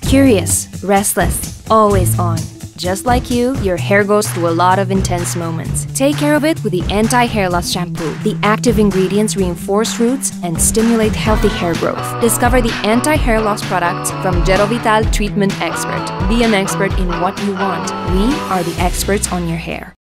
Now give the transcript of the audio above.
Curious, restless, always on. Just like you, your hair goes through a lot of intense moments. Take care of it with the Anti Hair Loss Shampoo. The active ingredients reinforce roots and stimulate healthy hair growth. Discover the Anti Hair Loss products from Gerovital Treatment Expert. Be an expert in what you want. We are the experts on your hair.